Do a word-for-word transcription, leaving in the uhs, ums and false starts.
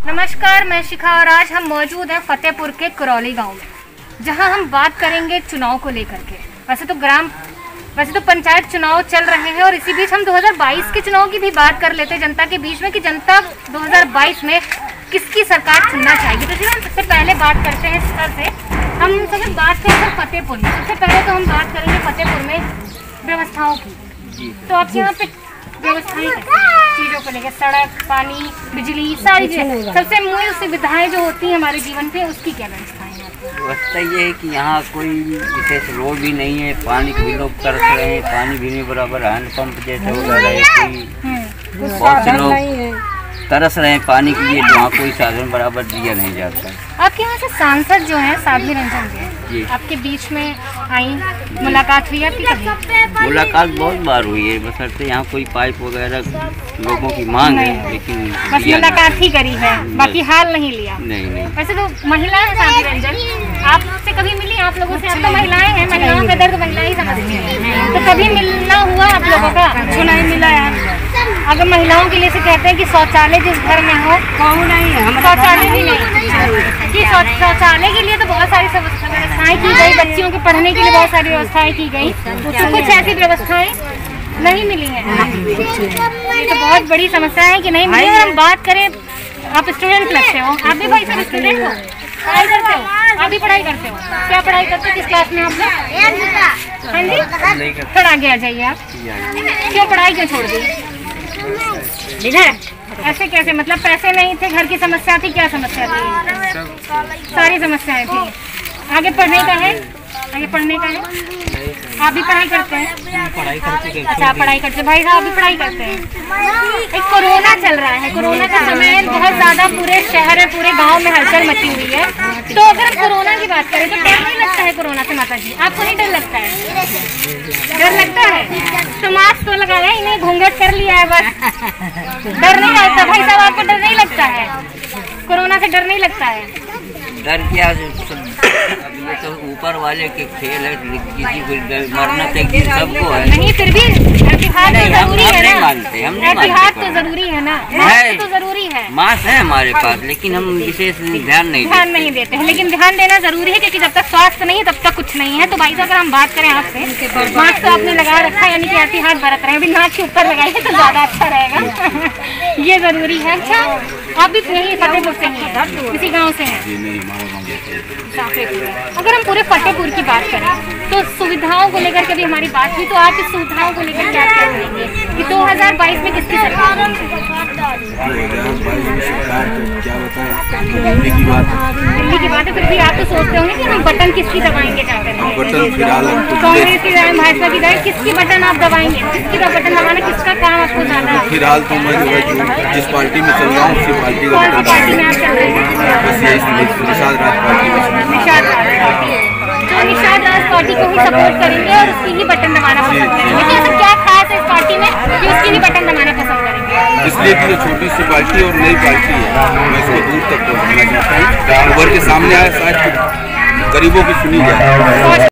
नमस्कार, मैं शिखा और आज हम मौजूद हैं फतेहपुर के करौली गांव में, जहां हम बात करेंगे चुनाव को लेकर के। वैसे तो ग्राम वैसे तो पंचायत चुनाव चल रहे हैं और इसी बीच हम दो हज़ार बाईस के चुनाव की भी बात कर लेते हैं जनता के बीच में कि जनता दो हज़ार बाईस में किसकी सरकार चुनना चाहेगी। तो चलिए हम सबसे पहले बात करते हैं इस स्तर से। हम सबसे बात करेंगे फतेहपुर में। सबसे पहले तो हम बात करेंगे फतेहपुर में व्यवस्थाओं की। तो आपके यहाँ पे व्यवस्थाएं चीज़ों को लेकर, सड़क, पानी, बिजली, सारी चीज़ें, सबसे मूल सुविधाएं जो होती हैं हमारे जीवन पे, उसकी क्या व्यवस्था है? व्यवस्था ये है कि यहाँ कोई विशेष रोड भी नहीं है, पानी के भी लोग तरस रहे हैं, पानी भी नहीं बराबर, हैंडपम्प जैसे हो रहा है, कोई बहुत से लोग तरस रहे हैं पानी के लिए, तो वहाँ कोई साधन बराबर दिया नहीं जाता। आपके यहाँ से सांसद जो हैं साध्वी रंजन जी, आपके बीच में आई, मुलाकात हुई आपकी कभी? मुलाकात बहुत बार हुई है, बशर्ते यहाँ कोई पाइप वगैरह लोगों की मांग है, लेकिन बस मुलाकात ही करी है, बाकी हाल नहीं लिया। नहीं नहीं वैसे तो महिला है साध्वी रंजन, आपसे कभी मिली आप लोगों से? आप तो महिलाएं हैं, महिलाओं का दर्द महिला ही समझती हैं, तो कभी मिलना हुआ आप लोगों का? कुछ नहीं मिला यार। अगर महिलाओं के लिए से कहते हैं कि शौचालय जिस घर में हो, कहूँ नहीं है, शौचालय भी नहीं कि शौचालय के लिए तो बहुत सारी व्यवस्थाएं की गई, बच्चियों के पढ़ने के लिए बहुत सारी व्यवस्थाएं की गई, तो कुछ ऐसी व्यवस्थाएं नहीं मिली हैं। ये तो बहुत बड़ी समस्या है कि नहीं मिली। हम बात करें, आप स्टूडेंट लगते हो, आप भी भाई सब स्टूडेंट हो, पढ़ाई करते हो, आप भी पढ़ाई करते हो, क्या पढ़ाई करते हो, किस क्लास में आप लोग? हाँ जी, थोड़ा आगे आ जाइए आप। क्यों पढ़ाई क्यों छोड़ दी? ऐसे कैसे? मतलब पैसे नहीं थे, घर की समस्या थी, क्या समस्या थी? सारी समस्याएं थी। आगे पढ़ने का है, आगे पढ़ने का है। आप भी पढ़ाई करते हैं? पढ़ाई करते अच्छा, आप पढ़ाई करते हैं, भाई साहब भी पढ़ाई करते हैं। एक कोरोना चल रहा है, कोरोना का समय बहुत ज़्यादा पूरे शहर में, पूरे गांव में हलचल मची हुई है। तो अगर हम कोरोना की बात करें तो डर नहीं लगता है कोरोना से? माता जी, आपको नहीं डर लगता है? डर लगता है तो मास्क तो लगाया ही नहीं, घूंघट कर लिया है बस, डर नहीं लगता? भाई साहब, आपको डर नहीं लगता है? कोरोना से डर नहीं लगता है? डर क्या, अब ये तो ऊपर वाले के खेल है, किसी को मरना चाहिए, सबको है। नहीं, फिर भी एहतियात तो जरूरी है ना? मानते हम नहीं, एहतियात तो जरूरी है ना, मास्क तो जरूरी है। मास्क है हमारे पास, लेकिन हम विशेष ध्यान नहीं ध्यान नहीं देते हैं, लेकिन ध्यान देना जरूरी है, क्योंकि जब तक स्वास्थ्य नहीं है तब तक कुछ नहीं है। तो भाई साहब, अगर हम बात करें आपसे, मास्क तो आपने लगा रखा है, यानी कि एहतियात बरत रहे हैं, अभी नाक के ऊपर लगाइए तो ज्यादा अच्छा रहेगा। ये जरूरी है। अच्छा, आप भी यही फतेहपुर से हैं, किसी गाँव से हैं? अगर हम पूरे फतेहपुर की बात करें तो सुविधाओं को लेकर के भी हमारी बात हुई, तो आप इस सुविधाओं को लेकर क्या क्या करेंगे कि दो हज़ार बाईस में किसकी सरकार है? क्या बताएं, दिल्ली की बात है। दिल्ली की बात है, फिर भी आप तो सोचते होंगे कि हम बटन किसकी दबाएंगे, क्या करेंगे? बटन फिलहाल कांग्रेस की दबाएं, भाजपा की दबाएं, किसकी बटन आप दबाएंगे? किसकी बटन दबाना, किसका काम आपको ज्यादा है? फिलहाल तो मैं जिस पार्टी में चल रहा हूँ उसी पार्टी का कौन सी पार्टी में आप चल रहे हैं? बस यही निषाद राज पार्टी में। निषाद राज पार्टी, तो निषाद राज पार्टी को ही सपोर्ट करेंगे और उसकी ही बटन दबाना पसंद करेंगे। तो ऐसा क्या खास है इस पार्टी में कि उसकी ही बटन दबाना पसंद करेंगे? इसलिए कि ये छोटी सी पार्टी और नई पार्टी है, मैं इसको दूर तक पहुँचना चाहता हूँ, उभर के सामने आए, शायद गरीबों की सुनी जाए।